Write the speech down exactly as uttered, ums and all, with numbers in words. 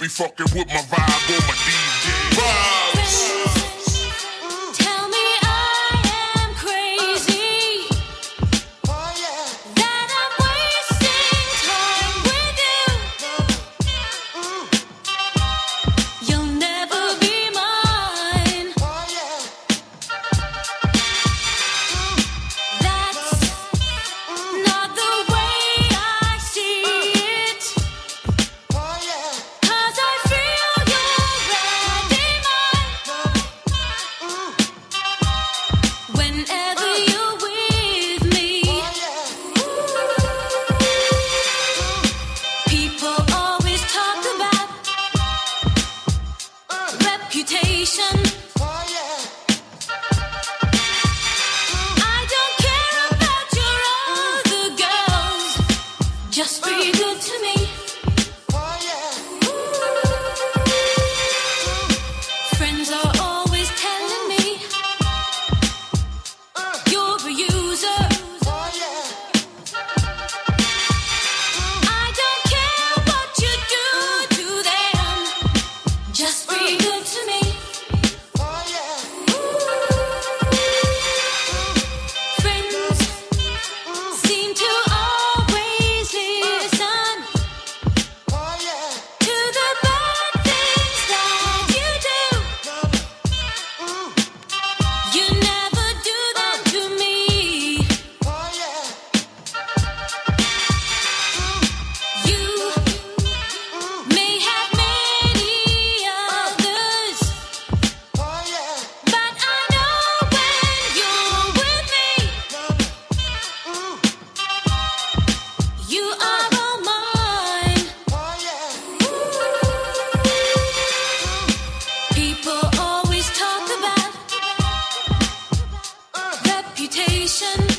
be fucking with my vibe or my D J vibes. Tell me I am crazy, that I'm wasting time with you. You'll never be mine. That's not the way I see it. 'Cause I feel you're already mine. Whenever you're with me, people always talk about reputation. I don't care about your other girls. Just be good to me. Friends are always telling me you're a user. I don't care what you do to them. Just be good to me. Friends seem to always listen to the bad things that you do. You never do that to me. You may have many others, but I know when you're with me, you are all mine. People always talk about reputation.